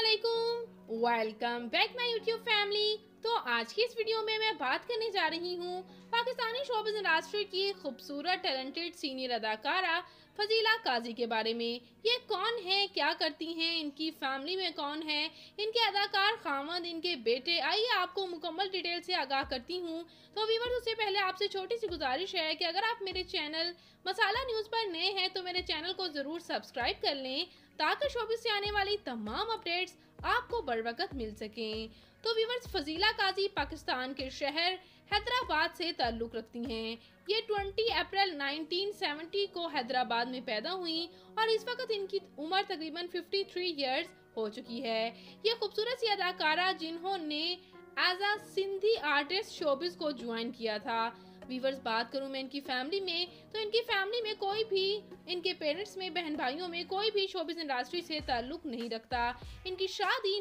अस्सलामुअलैकुम, welcome back my YouTube family. तो आज की इस वीडियो में मैं बात करने जा रही हूँ पाकिस्तानी शोबिज़ इंडस्ट्री की खूबसूरत टैलेंटेड सीनियर अदाकारा फजीला काजी के बारे में। ये कौन है, क्या करती हैं, इनकी फैमिली में कौन है, इनके अदाकार खामद, इनके बेटे, आइए आपको मुकम्मल डिटेल से आगाह करती हूँ। तो व्यूअर्स, उससे पहले आपसे छोटी सी गुजारिश है कि अगर आप मेरे चैनल मसाला न्यूज़ पर नए हैं तो मेरे चैनल को ज़रूर सब्सक्राइब कर लें ताकि शोबिज़ से आने वाली तमाम अपडेट्स आपको बर वक्त मिल सकें। तो व्यूअर्स, फजीला काजी पाकिस्तान के शहर हैदराबाद से ताल्लुक़ रखती हैं। ये 20 अप्रैल 1970 को हैदराबाद में पैदा हुई और इस वक्त इनकी उम्र तकरीबन 53 ईयर्स हो चुकी है। ये खूबसूरत सी अदाकारा जिन्होंने as a Sindhi artist showbiz को ज्वाइन किया था। व्यूअर्स, बात करूं मैं इनकी फैमिली में, तो इनकी फैमिली में कोई भी, इनके पेरेंट्स में, बहन भाइयों में कोई भी शोबिज़ इंडस्ट्री से ताल्लुक़ नहीं रखता। इनकी शादी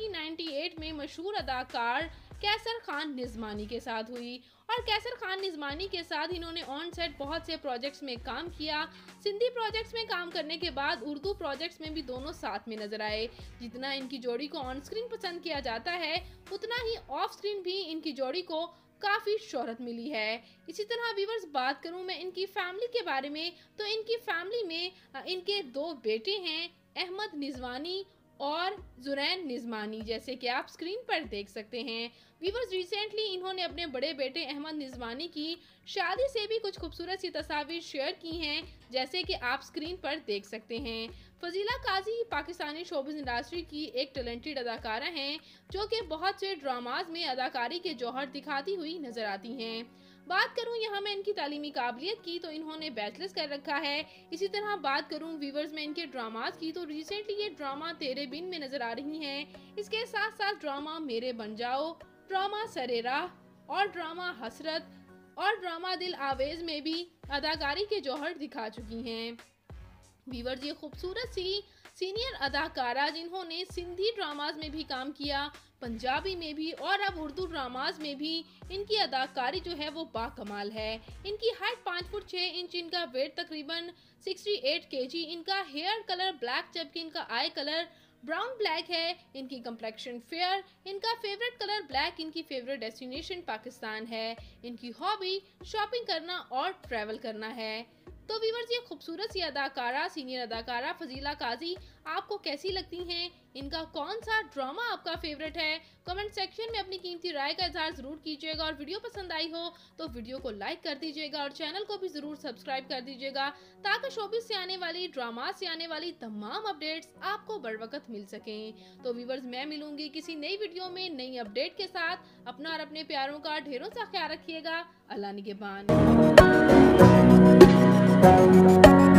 1998 में मशहूर अदाकार कैसर खान निज़मानी के साथ हुई और कैसर खान निज़मानी के साथ इन्होंने ऑन सेट बहुत से प्रोजेक्ट्स में काम किया। सिंधी प्रोजेक्ट्स में काम करने के बाद उर्दू प्रोजेक्ट्स में भी दोनों साथ में नजर आए। जितना इनकी जोड़ी को ऑन स्क्रीन पसंद किया जाता है, उतना ही ऑफ स्क्रीन भी इनकी जोड़ी को काफ़ी शोहरत मिली है। इसी तरह व्यूअर्स, बात करूं मैं इनकी फैमिली के बारे में, तो इनकी फैमिली में इनके दो बेटे हैं, अहमद निज़मानी और जुरैन निज़मानी, जैसे कि आप स्क्रीन पर देख सकते हैं। व्यूअर्स, रिसेंटली इन्होंने अपने बड़े बेटे अहमद निज़मानी की शादी से भी कुछ खूबसूरत सी तस्वीर शेयर की हैं, जैसे कि आप स्क्रीन पर देख सकते हैं। फजीला काजी पाकिस्तानी शोबिज़ इंडस्ट्री की एक टैलेंटेड अदाकारा हैं जो कि बहुत से ड्रामाज में अदाकारी के जौहर दिखाती हुई नजर आती हैं। बात करूं यहाँ मैं इनकी तालीमी काबिलियत की, तो इन्होंने बैचलर्स कर रखा है। इसी तरह बात करूं व्यूअर्स में इनके ड्रामाज की, तो रिसेंटली ये ड्रामा तेरे बिन में नजर आ रही हैं। इसके साथ साथ ड्रामा मेरे बन जाओ, ड्रामा सरे राह और ड्रामा हसरत और ड्रामा दिल आवेज में भी अदाकारी के जौहर दिखा चुकी हैं। व्यूअर्स, ये खूबसूरत सी सीनियर अदाकारा जिन्होंने सिंधी ड्रामाज में भी काम किया, पंजाबी में भी और अब उर्दू ड्रामाज में भी इनकी अदाकारी जो है वो बाकमाल है। इनकी हाइट 5 फुट 6 इंच, इनका वेट तकरीबन 68 kg, इनका हेयर कलर ब्लैक जबकि इनका आई कलर ब्राउन ब्लैक है। इनकी कंप्लेक्शन फेयर, इनका फेवरेट कलर ब्लैक, इनकी फेवरेट डेस्टिनेशन पाकिस्तान है। इनकी हॉबी शॉपिंग करना और ट्रैवल करना है। तो व्यूअर्स, ये खूबसूरत सी अदाकारा, सीनियर अदाकारा फजीला काजी आपको कैसी लगती हैं? इनका कौन सा ड्रामा आपका फेवरेट है? कमेंट सेक्शन में अपनी कीमती राय का इजहार जरूर कीजिएगा और वीडियो पसंद आई हो तो वीडियो को लाइक कर दीजिएगा और चैनल को भी जरूर सब्सक्राइब कर दीजिएगा ताकि शोबिज़ से आने वाली, ड्रामा से आने वाली तमाम अपडेट्स आपको बर वक्त मिल सकें। तो व्यूअर्स, मैं मिलूंगी किसी नई वीडियो में नई अपडेट के साथ। अपना और अपने प्यारों का ढेरों सा ख्याल रखिएगा। अल्लाह निगहबान।